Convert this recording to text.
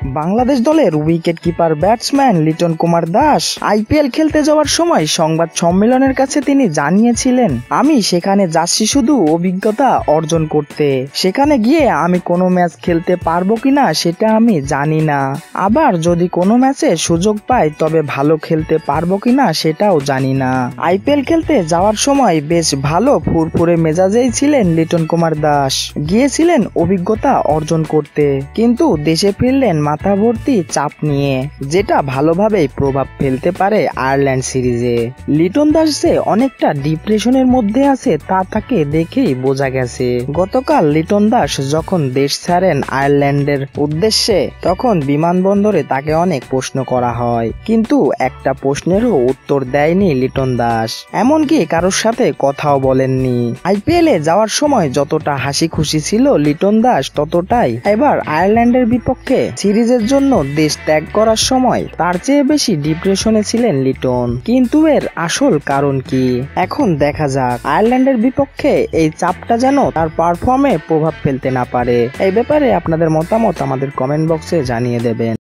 বাংলাদেশ দলের wicket keeper batsman Liton Kumar Das IPL খেলতে যাওয়ার সময় সংবাদ সম্মেলনের কাছে তিনি জানিয়েছিলেন, আমি সেখানে যাচ্ছি শুধু অভিজ্ঞতা অর্জন করতে। সেখানে গিয়ে আমি কোনো ম্যাচ খেলতে পারবো কিনা সেটা আমি জানি না। আবার যদি কোনো ম্যাচে সুযোগ পাই তবে ভালো খেলতে পারবো কিনা সেটাও জানি না। আইপিএল খেলতে যাওয়ার সময় বেশ ভালো ফুরফুরে মেজাজেই ছিলেন লিটন কুমার দাস। গিয়েছিলেন অভিজ্ঞতা অর্জন করতে, কিন্তু দেশে ফিরলেন মাথা ভর্তি চাপ নিয়ে, যেটা ভালোভাবেই প্রভাব ফেলতে পারে আয়ারল্যান্ড সিরিজে। লিটন দাস যে অনেকটা ডিপ্রেশনের মধ্যে আছে তা তাকে দেখেই বোঝা গেছে। গতকাল লিটন দাস যখন দেশ ছাড়েন আয়ারল্যান্ডের উদ্দেশ্যে, তখন বিমানবন্দরে তাকে অনেক প্রশ্ন করা হয়, কিন্তু একটা প্রশ্নেরও উত্তর দেয়নি লিটন দাস, এমনকি কারোর সাথে কথাও বলেননি। আইপিএলে যাওয়ার সময় যতটা হাসি খুশি ছিল লিটন দাস, ততটাই এবার আয়ারল্যান্ডের বিপক্ষে সিরিজের জন্য দেশ ত্যাগ করার সময় তার চেয়ে বেশি ডিপ্রেশনে ছিলেন লিটন। কিন্তু এর আসল কারণ কি, এখন দেখা যাক। আয়ারল্যান্ডের বিপক্ষে এই চাপটা যেন তার পারফর্মে প্রভাব ফেলতে না পারে। এই ব্যাপারে আপনাদের মতামত আমাদের কমেন্ট বক্সে জানিয়ে দেবেন।